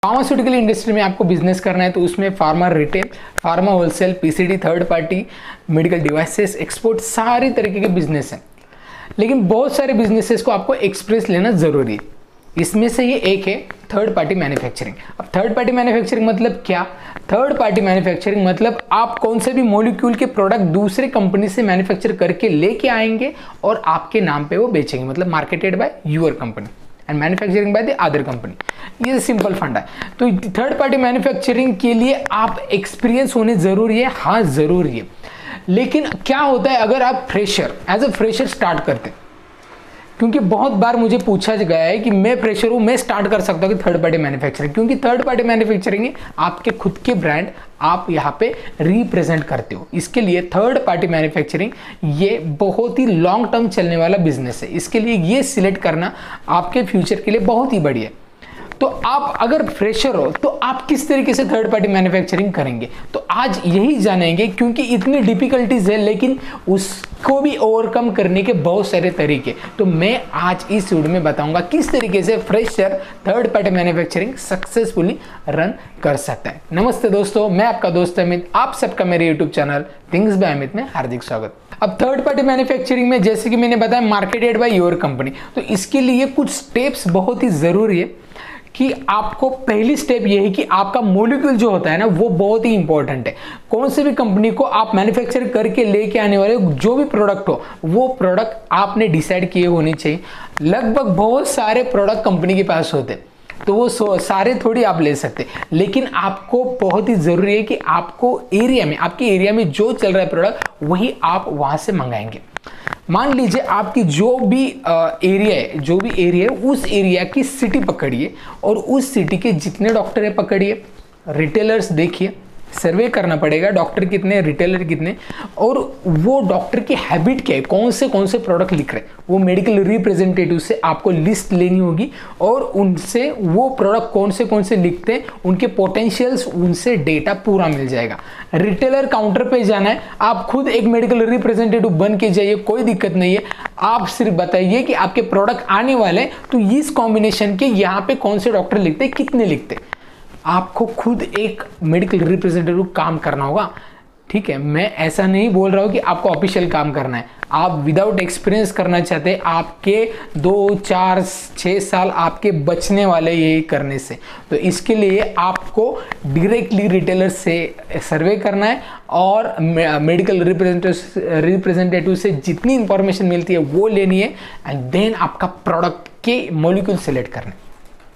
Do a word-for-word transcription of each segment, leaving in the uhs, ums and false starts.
Pharmaceutical industry में आपको business करना है तो उसमें pharma retail, pharma wholesale, PCD, third party, medical devices, export, सारे तरीके के बिजनेस हैं। लेकिन बहुत सारे बिजनेसेस को आपको एक्सप्रेस लेना जरूरी है। इसमें से ये एक है थर्ड पार्टी मैन्युफैक्चरिंग। अब थर्ड पार्टी मैन्युफैक्चरिंग मतलब क्या? थर्ड पार्टी मैन्युफैक्चरिंग मतलब आप कौन से भी मॉलिक्यूल के प्रोडक्ट दूसरे कंपनी से मैन्युफैक्चर करके लेके आएंगे और आपके नाम पे वो बेचेंगे, मतलब marketed by your company and manufacturing by the other company. ये सिंपल फंडा है। तो थर्ड पार्टी मैन्युफैक्चरिंग के लिए आप एक्सपीरियंस होने जरूरी है, हाँ जरूरी है। लेकिन क्या होता है अगर आप fresher as a fresher start करते, क्योंकि बहुत बार मुझे पूछा गया है कि मैं फ्रेशर हूँ, मैं स्टार्ट कर सकता हूँ कि थर्ड पार्टी मैन्युफैक्चरिंग, क्योंकि थर्ड पार्टी मैन्युफैक्चरिंग आपके खुद के ब्रांड आप यहाँ पे रिप्रेजेंट करते हो। इसके लिए थर्ड पार्टी मैन्युफैक्चरिंग ये बहुत ही लॉन्ग टर्म चलने वाला बिजनेस है। इसके लिए ये सिलेक्ट करना आपके फ्यूचर के लिए बहुत ही बढ़िया है। तो आप अगर फ्रेशर हो तो आप किस तरीके से थर्ड पार्टी मैन्युफैक्चरिंग करेंगे, तो आज यही जानेंगे, क्योंकि इतनी डिफिकल्टीज है लेकिन उसको भी ओवरकम करने के बहुत सारे तरीके। तो मैं आज इस वीडियो में बताऊंगा किस तरीके से fresher third party manufacturing successfully run कर सकता है। नमस्ते दोस्तों, मैं आपका दोस्त अमित, आप सबका मेरे YouTube channel things by Amit में हार्दिक स्वागत। अब थर्ड पार्टी मैन्युफैक्चरिंग में जैसे कि मैंने बताया मार्केटेड बाय योर कंपनी, तो इसके लिए कुछ स्टेप्स बहुत ही जरूरी है कि आपको पहली स्टेप ये है कि आपका मॉलिक्यूल जो होता है ना वो बहुत ही इंपॉर्टेंट है। कौन से भी कंपनी को आप मैन्युफैक्चर करके लेके आने वाले जो भी प्रोडक्ट हो वो प्रोडक्ट आपने डिसाइड किए होने चाहिए। लगभग बहुत सारे प्रोडक्ट कंपनी के पास होते हैं तो वो सारे थोड़ी आप ले सकते, लेकिन आपको बहुत ही जरूरी है कि आपको एरिया में, आपके एरिया में जो चल रहा है प्रोडक्ट वही आप वहां से मंगाएंगे। मान लीजिए आपकी जो भी एरिया है, जो भी एरिया है उस एरिया की सिटी पकड़िए और उस सिटी के जितने डॉक्टर है पकड़िए, रिटेलर्स देखिए, सर्वे करना पड़ेगा डॉक्टर कितने, रिटेलर कितने, और वो डॉक्टर की हैबिट क्या है, कौन से कौन से प्रोडक्ट लिख रहे हैं, वो मेडिकल रिप्रेजेंटेटिव से आपको लिस्ट लेनी होगी और उनसे वो प्रोडक्ट कौन से कौन से लिखते हैं उनके पोटेंशियल्स, उनसे डेटा पूरा मिल जाएगा। रिटेलर काउंटर पे जाना है, आप खुद एक मेडिकल रिप्रेजेंटेटिव बन के जाइए, कोई दिक्कत नहीं है। आप सिर्फ बताइए कि आपके प्रोडक्ट आने वाले हैं तो इस कॉम्बिनेशन के यहाँ पे कौन से डॉक्टर लिखते हैं, कितने लिखते हैं। आपको खुद एक मेडिकल रिप्रेजेंटेटिव काम करना होगा, ठीक है। मैं ऐसा नहीं बोल रहा हूँ कि आपको ऑफिशियल काम करना है। आप विदाउट एक्सपीरियंस करना चाहते हैं, आपके दो चार छः साल आपके बचने वाले यही करने से, तो इसके लिए आपको डायरेक्टली रिटेलर से सर्वे करना है और मेडिकल रिप्रेजेंटेटिव रिप्रेजेंटेटिव से जितनी इंफॉर्मेशन मिलती है वो लेनी है एंड देन आपका प्रोडक्ट के मॉलिक्यूल सेलेक्ट करना है।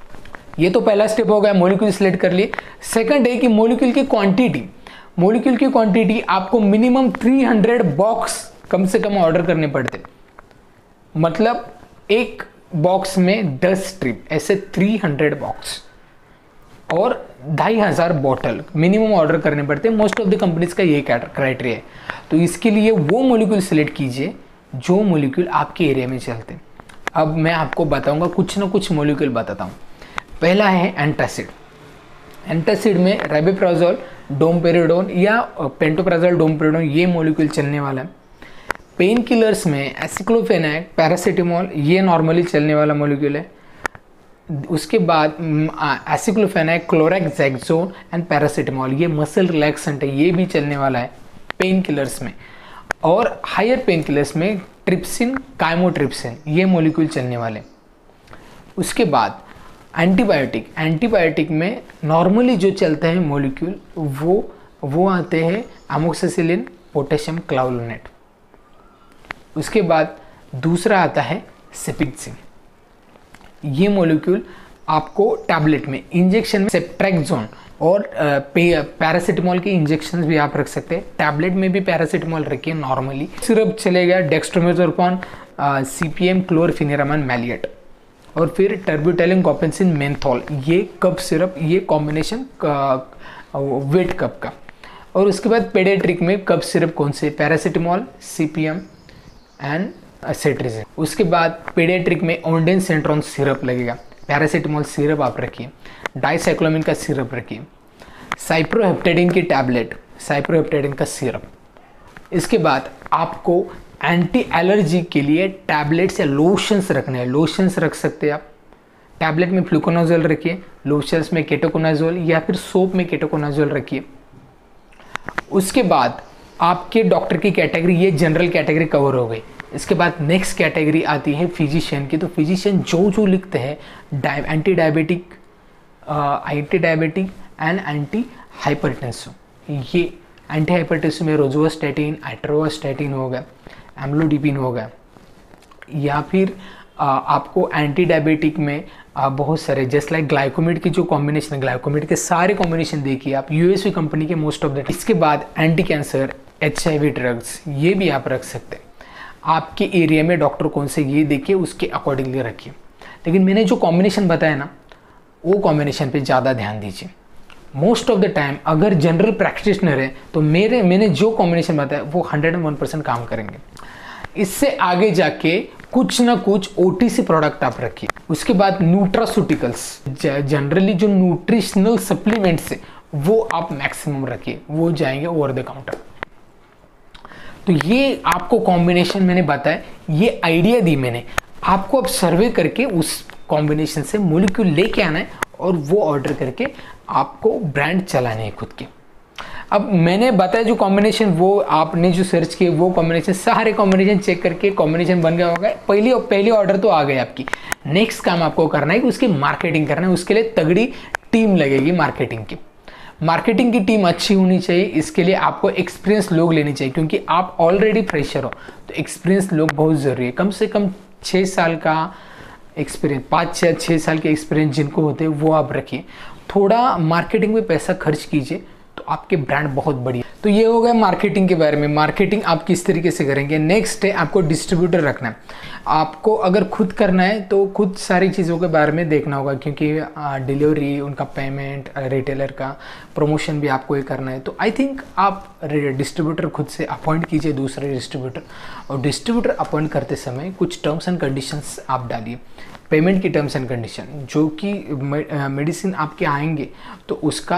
ये तो पहला स्टेप हो गया, मॉलिक्यूल सिलेक्ट कर लिए। सेकंड है कि मॉलिक्यूल की क्वांटिटी, मॉलिक्यूल की क्वांटिटी आपको मिनिमम तीन सौ बॉक्स कम से कम ऑर्डर करने पड़ते, मतलब एक बॉक्स में दस स्ट्रिप, ऐसे तीन सौ बॉक्स और ढाई हजार बॉटल मिनिमम ऑर्डर करने पड़ते हैं। मोस्ट ऑफ द कंपनीज का ये क्राइटेरिया है। तो इसके लिए वो मॉलिक्यूल सिलेक्ट कीजिए जो मॉलिक्यूल आपके एरिया में चलते हैं। अब मैं आपको बताऊंगा, कुछ ना कुछ मॉलिक्यूल बताता हूँ। पहला है एंटासिड। एंटासिड में रेबिप्राजोल, डोमपेरिडोन या पेंटोप्राजोल, डोमपेरिडोन ये मॉलिक्यूल चलने वाला है। पेन किलर्स में एसिक्लोफेनैक, पैरासीटामोल ये नॉर्मली चलने वाला मॉलिक्यूल है। उसके बाद एसिक्लोफेनैक, क्लोरेक्सैक्सोन एंड पैरासीटामोल ये मसल रिलैक्सेंट है, ये भी चलने वाला है पेन किलर्स में। और हायर पेन किलर्स में ट्रिप्सिन, काइमोट्रिप्सिन ये मॉलिक्यूल चलने वाले। उसके बाद एंटीबायोटिक, एंटीबायोटिक में नॉर्मली जो चलते हैं मॉलिक्यूल वो वो आते हैं अमोक्सिसिलिन, पोटेशियम क्लाउलिनेट। उसके बाद दूसरा आता है सेपिक्सिन। ये मॉलिक्यूल आपको टैबलेट में, इंजेक्शन में सेप्ट्रेक्सोन और पैरासीटामोल के इंजेक्शन भी आप रख सकते हैं। टैबलेट में भी पैरासीटामोल रखिए नॉर्मली। सिरप चलेगा डेक्स्ट्रोमेथोर्पन, सीपीएम, क्लोरफिनेरामाइन मैलिएट, और फिर टर्बिटैलिन, कॉपेंसिन, मेंथोल ये कप सिरप, ये कॉम्बिनेशन वेट कप का। और उसके बाद पेडियाट्रिक में कप सिरप कौन से, पैरासीटामोल, सीपीएम एंड सेट्रिजिन। उसके बाद पेडियाट्रिक में ओंडेन सेंट्रॉन सिरप लगेगा, पैरासीटामोल सिरप आप रखिए, डाइसाइक्लोमिन का सिरप रखिए, साइप्रोहेप्टेडिन की टैबलेट, साइप्रोहेप्टेडिन का सिरप। इसके बाद आपको एंटी एलर्जी के लिए टैबलेट्स या लोशंस रखने हैं, लोशंस रख सकते हैं आप, टैबलेट में फ्लूकोनाजोल रखिए, लोशंस में केटोकोनाजोल या फिर सोप में केटोकोनाजोल रखिए। उसके बाद आपके डॉक्टर की कैटेगरी, ये जनरल कैटेगरी कवर हो गई। इसके बाद नेक्स्ट कैटेगरी आती है फिजिशियन की। तो फिजिशियन जो जो लिखते हैं anti diabetic, anti diabetic and anti hypertensive, ये एंटी हाइपरटेंसिव में रोजुवास्टैटिन, एट्रोवास्टैटिन हो गया, एम्लोडिपिन हो गया, या फिर आ, आपको एंटी डायबिटिक में आ, बहुत सारे जस्ट लाइक ग्लाइकोमिड की जो कॉम्बिनेशन है, ग्लाइकोमिड के सारे कॉम्बिनेशन देखिए आप, यूएसवी कंपनी के मोस्ट ऑफ द। इसके बाद एंटी कैंसर, एचआईवी ड्रग्स, ये भी आप रख सकते हैं। आपके एरिया में डॉक्टर कौन से, ये देखिए उसके अकॉर्डिंगली रखिए। लेकिन मैंने जो कॉम्बिनेशन बताया ना, वो कॉम्बिनेशन पे ज़्यादा ध्यान दीजिए। मोस्ट ऑफ द टाइम अगर जनरल प्रैक्टिशनर है तो मेरे मैंने जो कॉम्बिनेशन बताया वो हंड्रेड एंड वन परसेंट काम करेंगे। इससे आगे जाके कुछ ना कुछ ओटीसी प्रोडक्ट आप रखिए। उसके बाद न्यूट्रास्यूटिकल्स, जनरली जो न्यूट्रिशनल सप्लीमेंट्स है वो आप मैक्सिमम रखिए, वो जाएंगे ओवर द काउंटर। तो ये आपको कॉम्बिनेशन मैंने बताया, ये आइडिया दी मैंने आपको। अब सर्वे करके उस कॉम्बिनेशन से मॉलिक्यूल लेके आना है और वो ऑर्डर करके आपको ब्रांड चलाने है खुद के। अब मैंने बताया जो कॉम्बिनेशन, वो आपने जो सर्च किए वो कॉम्बिनेशन, सारे कॉम्बिनेशन चेक करके कॉम्बिनेशन बन गया होगा। पहली पहली ऑर्डर तो आ गई आपकी। नेक्स्ट काम आपको करना है कि उसकी मार्केटिंग करना है। उसके लिए तगड़ी टीम लगेगी मार्केटिंग की। मार्केटिंग की टीम अच्छी होनी चाहिए। इसके लिए आपको एक्सपीरियंस लोग लेने चाहिए, क्योंकि आप ऑलरेडी फ्रेशर हो तो एक्सपीरियंस लोग बहुत ज़रूरी है। कम से कम छः साल का एक्सपीरियंस, पाँच छः छः साल के एक्सपीरियंस जिनको होते हैं वो आप रखिए। थोड़ा मार्केटिंग में पैसा खर्च कीजिए तो आपके ब्रांड बहुत बढ़िया। तो ये हो गया मार्केटिंग के बारे में। मार्केटिंग आप किस तरीके से करेंगे। नेक्स्ट है आपको डिस्ट्रीब्यूटर रखना है। आपको अगर खुद करना है तो खुद सारी चीज़ों के बारे में देखना होगा, क्योंकि डिलीवरी, उनका पेमेंट, रिटेलर का प्रमोशन भी आपको ये करना है। तो आई थिंक आप डिस्ट्रीब्यूटर खुद से अपॉइंट कीजिए, दूसरे डिस्ट्रीब्यूटर। और डिस्ट्रीब्यूटर अपॉइंट करते समय कुछ टर्म्स एंड कंडीशंस आप डालिए। पेमेंट की टर्म्स एंड कंडीशन, जो कि मेडिसिन आपके आएंगे तो उसका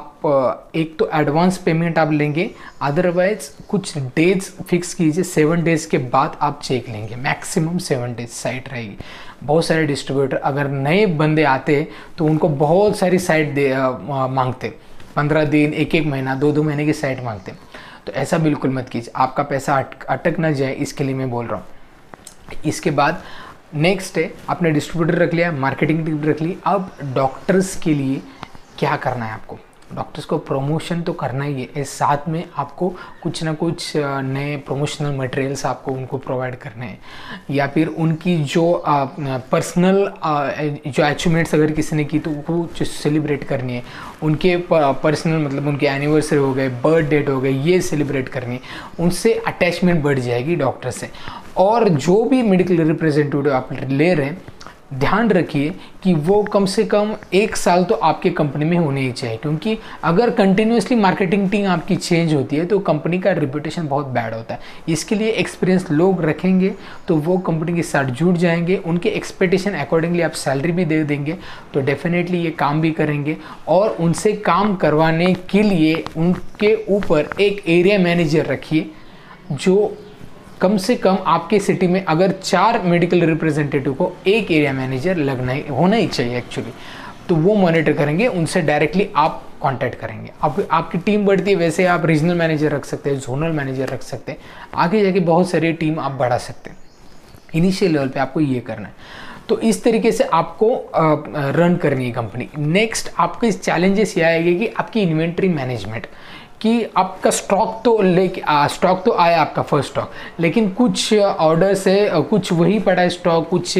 आप एक तो एडवांस पेमेंट आप लेंगे, अदरवाइज कुछ डेज फिक्स कीजिए। सेवन डेज के बाद आप चेक लेंगे, मैक्सिमम सेवन डेज साइट रहेगी। बहुत सारे डिस्ट्रीब्यूटर अगर नए बंदे आते तो उनको बहुत सारी साइट दे मांगते, पंद्रह दिन, एक एक महीना, दो दो महीने की साइट मांगते। तो ऐसा बिल्कुल मत कीजिए, आपका पैसा अटक ना जाए, इसके लिए मैं बोल रहा हूँ। इसके बाद नेक्स्ट है आपने डिस्ट्रीब्यूटर रख लिया, मार्केटिंग टीम रख ली। अब डॉक्टर्स के लिए क्या करना है आपको। डॉक्टर्स को प्रमोशन तो करना ही है, इस साथ में आपको कुछ ना कुछ नए प्रमोशनल मटेरियल्स आपको उनको प्रोवाइड करने हैं, या फिर उनकी जो पर्सनल जो अचीवमेंट्स अगर किसी ने की तो वो जो सेलिब्रेट करनी है। उनके पर्सनल मतलब उनके एनिवर्सरी हो गए, बर्थ डेट हो गए, ये सेलिब्रेट करनी है। उनसे अटैचमेंट बढ़ जाएगी डॉक्टर से। और जो भी मेडिकल रिप्रेजेंटेटिव आप ले रहे हैं, ध्यान रखिए कि वो कम से कम एक साल तो आपके कंपनी में होने ही चाहिए, क्योंकि अगर कंटिन्यूसली मार्केटिंग टीम आपकी चेंज होती है तो कंपनी का रिपुटेशन बहुत बैड होता है। इसके लिए एक्सपीरियंस लोग रखेंगे तो वो कंपनी के साथ जुड़ जाएंगे, उनके एक्सपेक्टेशन अकॉर्डिंगली आप सैलरी भी दे देंगे तो डेफिनेटली ये काम भी करेंगे। और उनसे काम करवाने के लिए उनके ऊपर एक एरिया मैनेजर रखिए, जो कम से कम आपके सिटी में अगर चार मेडिकल रिप्रेजेंटेटिव को एक एरिया मैनेजर लगना ही होना ही चाहिए एक्चुअली, तो वो मॉनिटर करेंगे, उनसे डायरेक्टली आप कांटेक्ट करेंगे। अब आप, आपकी टीम बढ़ती है, वैसे आप रीजनल मैनेजर रख सकते हैं, जोनल मैनेजर रख सकते हैं, आगे जाके बहुत सारी टीम आप बढ़ा सकते हैं। इनिशियल लेवल पे आपको ये करना है। तो इस तरीके से आपको रन करनी है कंपनी। नेक्स्ट आपके चैलेंजेस ये आएगी कि आपकी इन्वेंट्री मैनेजमेंट, कि आपका स्टॉक तो लेके स्टॉक तो आया आपका फर्स्ट स्टॉक, लेकिन कुछ ऑर्डर से कुछ वही पड़ा है स्टॉक, कुछ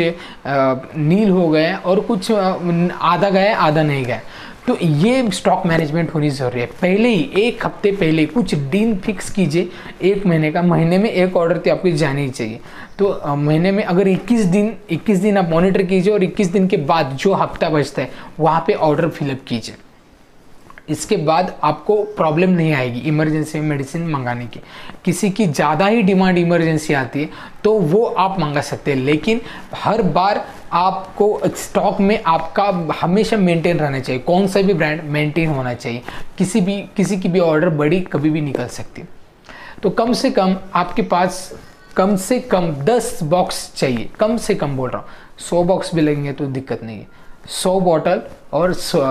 नील हो गए और कुछ आधा गया आधा नहीं गया। तो ये स्टॉक मैनेजमेंट होनी ज़रूरी है। पहले ही एक हफ्ते पहले कुछ दिन फिक्स कीजिए, एक महीने का, महीने में एक ऑर्डर तो आपको जानी ही चाहिए। तो आ, महीने में अगर इक्कीस दिन इक्कीस दिन आप मॉनिटर कीजिए और इक्कीस दिन के बाद जो हफ्ता बचता है वहाँ पे ऑर्डर फिलअप कीजिए। इसके बाद आपको प्रॉब्लम नहीं आएगी इमरजेंसी में मेडिसिन मंगाने की। किसी की ज़्यादा ही डिमांड इमरजेंसी आती है तो वो आप मंगा सकते हैं, लेकिन हर बार आपको स्टॉक में आपका हमेशा मेंटेन रहना चाहिए। कौन सा भी ब्रांड मेंटेन होना चाहिए, किसी भी किसी की भी ऑर्डर बड़ी कभी भी निकल सकती है। तो कम से कम आपके पास कम से कम दस बॉक्स चाहिए, कम से कम बोल रहा हूँ। सौ बॉक्स भी लगेंगे तो दिक्कत नहीं है, सौ बॉटल और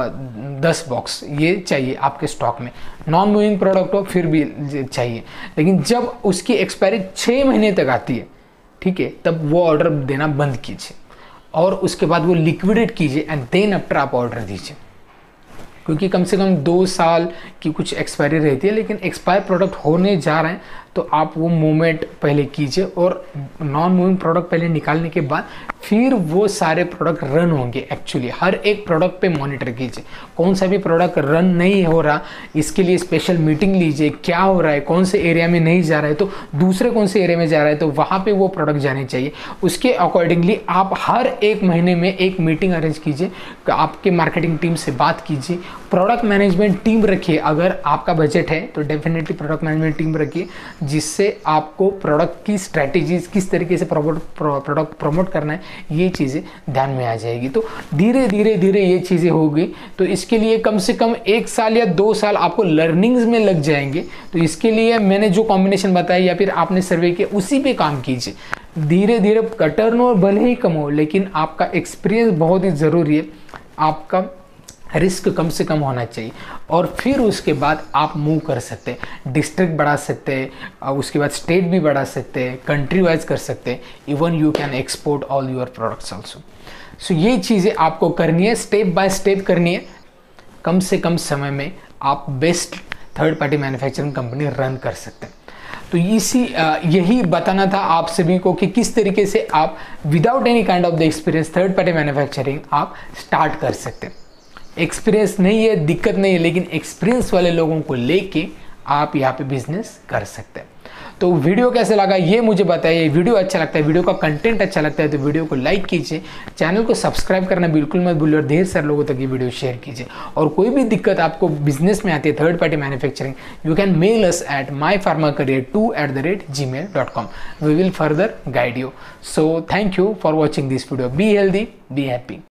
दस बॉक्स ये चाहिए आपके स्टॉक में। नॉन मूविंग प्रोडक्ट हो फिर भी चाहिए, लेकिन जब उसकी एक्सपायरी छः महीने तक आती है, ठीक है, तब वो ऑर्डर देना बंद कीजिए और उसके बाद वो लिक्विडेट कीजिए एंड देन आफ्टर आप ऑर्डर दीजिए, क्योंकि कम से कम दो साल की कुछ एक्सपायरी रहती है। लेकिन एक्सपायर प्रोडक्ट होने जा रहे हैं तो आप वो मूवमेंट पहले कीजिए और नॉन मूविंग प्रोडक्ट पहले निकालने के बाद फिर वो सारे प्रोडक्ट रन होंगे। एक्चुअली हर एक प्रोडक्ट पे मॉनिटर कीजिए, कौन सा भी प्रोडक्ट रन नहीं हो रहा, इसके लिए स्पेशल मीटिंग लीजिए, क्या हो रहा है, कौन से एरिया में नहीं जा रहा है तो दूसरे कौन से एरिया में जा रहा है तो वहाँ पे वो प्रोडक्ट जाने चाहिए। उसके अकॉर्डिंगली आप हर एक महीने में एक मीटिंग अरेंज कीजिए, आपके मार्केटिंग टीम से बात कीजिए, प्रोडक्ट मैनेजमेंट टीम रखिए। अगर आपका बजट है तो डेफिनेटली प्रोडक्ट मैनेजमेंट टीम रखिए, जिससे आपको प्रोडक्ट की स्ट्रैटेजीज किस तरीके से प्रोडक्ट प्रमोट करना है ये चीज़ें ध्यान में आ जाएगी। तो धीरे धीरे धीरे ये चीज़ें होगी, तो इसके लिए कम से कम एक साल या दो साल आपको लर्निंग्स में लग जाएंगे। तो इसके लिए मैंने जो कॉम्बिनेशन बताया या फिर आपने सर्वे किया उसी पे काम कीजिए। धीरे धीरे टर्नओवर भले ही कम हो, लेकिन आपका एक्सपीरियंस बहुत ही ज़रूरी है, आपका रिस्क कम से कम होना चाहिए और फिर उसके बाद आप मूव कर सकते हैं, डिस्ट्रिक्ट बढ़ा सकते हैं, उसके बाद स्टेट भी बढ़ा सकते हैं, कंट्री वाइज कर सकते हैं, even you can export all your products also. So ये चीज़ें आपको करनी है, स्टेप बाय स्टेप करनी है। कम से कम समय में आप best third party manufacturing company run कर सकते हैं। तो इसी यही बताना था आप सभी को कि किस तरीके से आप without any kind of the experience third party manufacturing आप स्टार्ट कर सकते हैं। एक्सपीरियंस नहीं है, दिक्कत नहीं है, लेकिन एक्सपीरियंस वाले लोगों को लेके आप यहाँ पे बिजनेस कर सकते हैं। तो वीडियो कैसा लगा ये मुझे बताइए। वीडियो अच्छा लगता है, वीडियो का कंटेंट अच्छा लगता है तो वीडियो को लाइक कीजिए, चैनल को सब्सक्राइब करना बिल्कुल मत भूलिए और ढेर सारे लोगों तक ये वीडियो शेयर कीजिए। और कोई भी दिक्कत आपको बिजनेस में आती है third party manufacturing, you can mail us at my pharma career two at the rate gmail dot com. We will further guide you. So thank you for watching this video. Be healthy, be happy.